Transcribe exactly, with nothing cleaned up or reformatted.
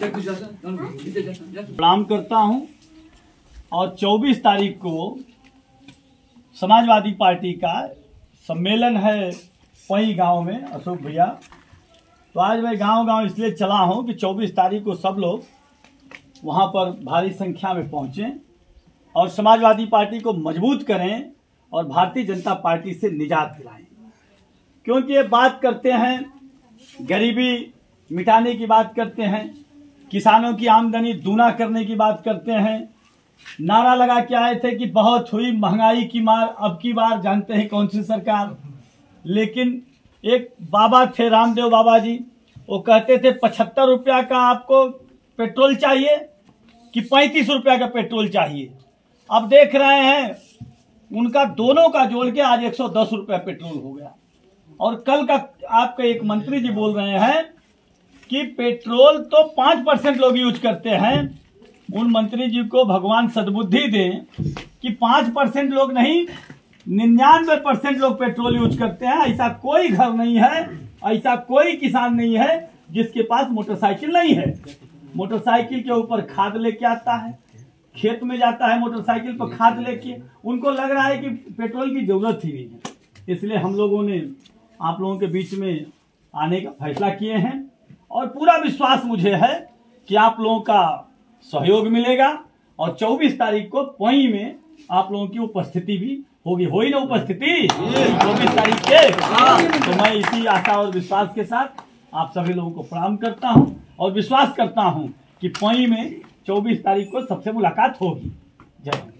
प्रणाम करता हूं। और चौबीस तारीख को समाजवादी पार्टी का सम्मेलन है पई गांव में, अशोक भैया। तो आज मैं गांव गांव इसलिए चला हूं कि चौबीस तारीख को सब लोग वहां पर भारी संख्या में पहुंचें और समाजवादी पार्टी को मजबूत करें और भारतीय जनता पार्टी से निजात दिलाएं। क्योंकि ये बात करते हैं, गरीबी मिटाने की बात करते हैं, किसानों की आमदनी दूना करने की बात करते हैं। नारा लगा के आए थे कि बहुत हुई महंगाई की मार, अब की बार जानते हैं कौन सी सरकार। लेकिन एक बाबा थे, रामदेव बाबा जी, वो कहते थे पचहत्तर रुपया का आपको पेट्रोल चाहिए कि पैंतीस रुपया का पेट्रोल चाहिए। अब देख रहे हैं उनका दोनों का जोड़ के आज एक सौ दस रुपया पेट्रोल हो गया। और कल का आपके एक मंत्री जी बोल रहे हैं कि पेट्रोल तो पांच परसेंट लोग यूज करते हैं। उन मंत्री जी को भगवान सद्बुद्धि दें कि पांच परसेंट लोग नहीं, निन्यानवे परसेंट लोग पेट्रोल यूज करते हैं। ऐसा कोई घर नहीं है, ऐसा कोई किसान नहीं है जिसके पास मोटरसाइकिल नहीं है। मोटरसाइकिल के ऊपर खाद लेके आता है, खेत में जाता है मोटरसाइकिल पर खाद लेके। उनको लग रहा है कि पेट्रोल की जरूरत ही नहीं है। इसलिए हम लोगों ने आप लोगों के बीच में आने का फैसला किए हैं और पूरा विश्वास मुझे है कि आप लोगों का सहयोग मिलेगा और चौबीस तारीख को पई में आप लोगों की उपस्थिति भी होगी। हो ही ना उपस्थिति चौबीस तारीख के। तो मैं इसी आशा और विश्वास के साथ आप सभी लोगों को प्रणाम करता हूं और विश्वास करता हूं कि पई में चौबीस तारीख को सबसे मुलाकात होगी। जय हिंद।